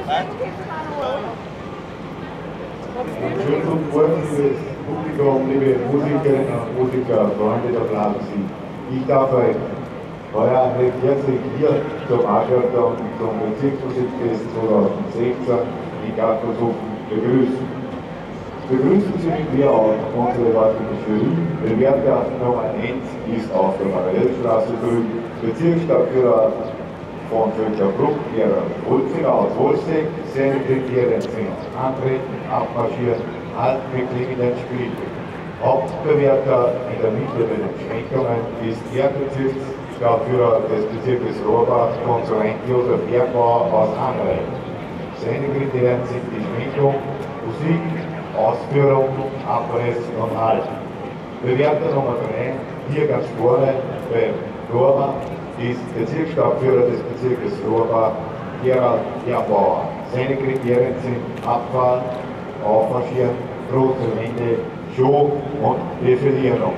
Schönen guten Morgen, liebes Publikum, liebe Musikerinnen und Musiker, Freunde der Plattenmusik. Ich darf euch heuer recht herzlich hier zum Aschertag zum Bezirksmusikfest 2016 in Gartelshofen begrüßen. Begrüßen Sie mit mir auch unsere heutige Jury. Bewerter Nummer 1 ist auf der Parallelstraße drüben, Bezirksstadtführer von Völkerbruck, Gerhard Holzinger aus Holzig. Seine Kriterien sind Antreten, Abmarschieren, Halten mit klingenden Spielen. Hauptbewerter in der Mitte bei den Schwenkungen ist der Bezirksstadtführer des Bezirkes Rohrbach, Konsulent Josef Bergbauer aus Anrhein. Seine Kriterien sind die Schwenkung, Musik, Ausführung, Abriss und Halt. Bewerter Nummer 3, hier ganz vorne bei Rohrbach, ist Bezirksstadtführer des Bezirkes Rohrbach, Gerhard Bergbauer. Seine Kriterien sind Abfahren, Aufmarschieren, große Wände, Show und Defilierung.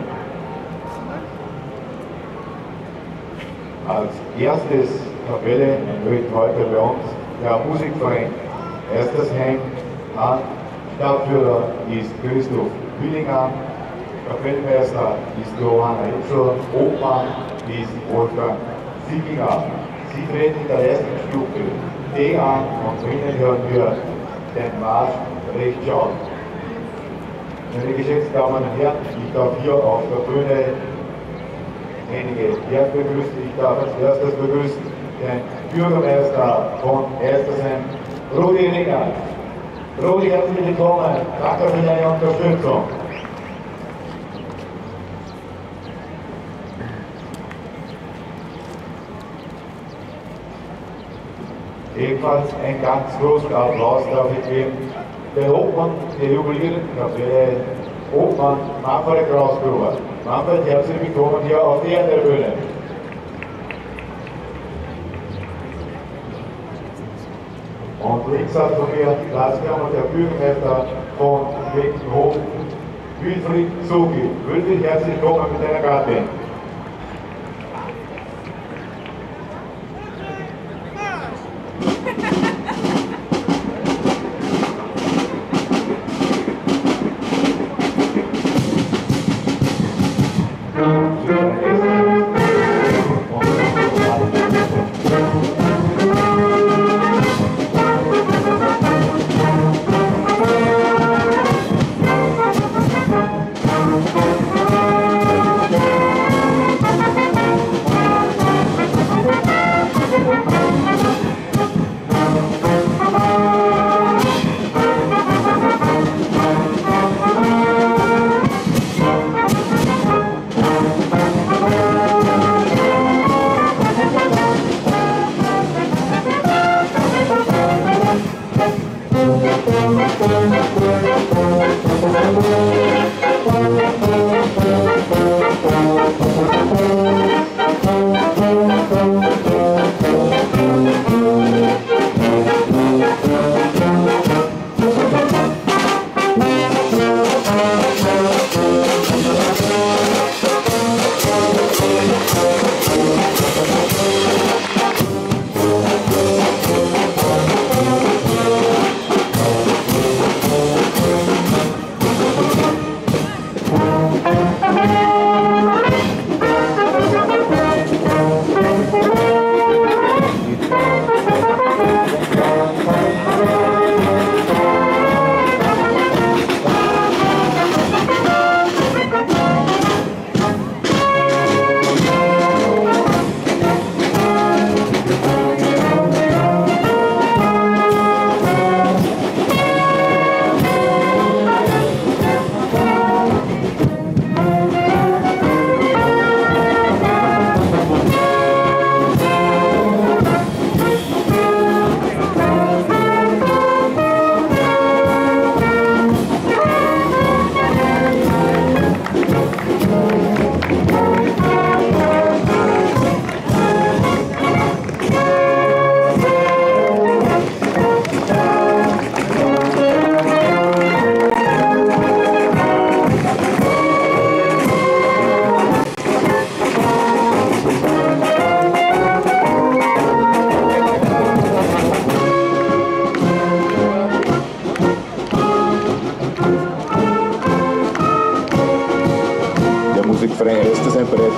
Als erstes Kapelle tritt heute bei uns der Musikverein Erstersheim an. Stadtführer ist Christoph Willinger, Kapellmeister ist Johanna Hützel, Obmann ist Wolfgang Sieginger. Sie treten in der ersten Stufe D an und drinnen hören wir den Marsch Rechtsschau. Meine geschätzten Damen und Herren, ich darf hier auf der Bühne einige Herren begrüßen. Ich darf als erstes begrüßen den Bürgermeister von Erstersheim, Rudi Ringer. Rudi, herzlich willkommen. Danke für deine Unterstützung. Ebenfalls ein ganz großen Applaus darf ich geben den Obmann der jubilierenden Kapelle, Obmann Manfred Krausgruber. Manfred, herzlich willkommen hier auf der Bühne. Und links hat von mir Platzkammer der Bürgermeister von Weckenhofen, Wilfried Zugi. Wilfried, herzlich willkommen mit deiner Gattin.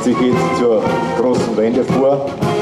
sich jetzt zur großen Wende vor.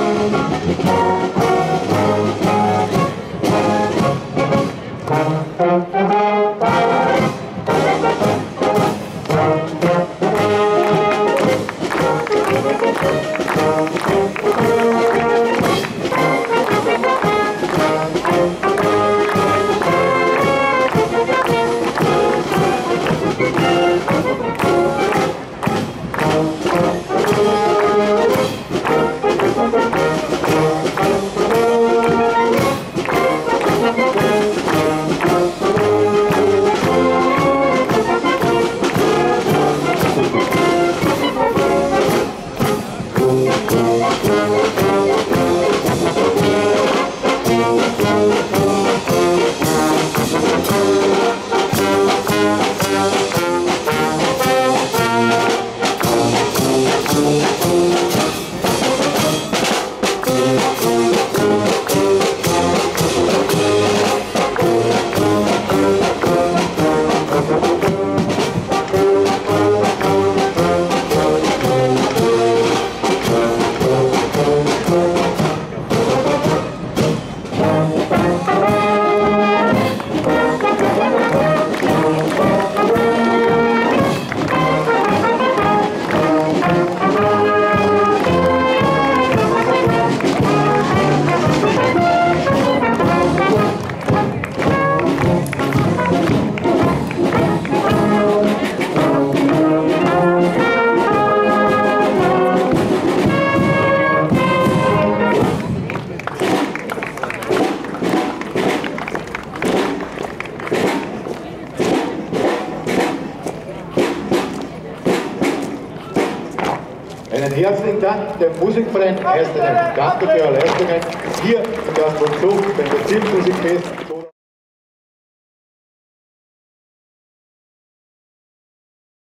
Einen herzlichen Dank dem Musikverein Eislingen. Danke für Ihre Leistungen hier in der Produktion beim Bezirksmusikfest.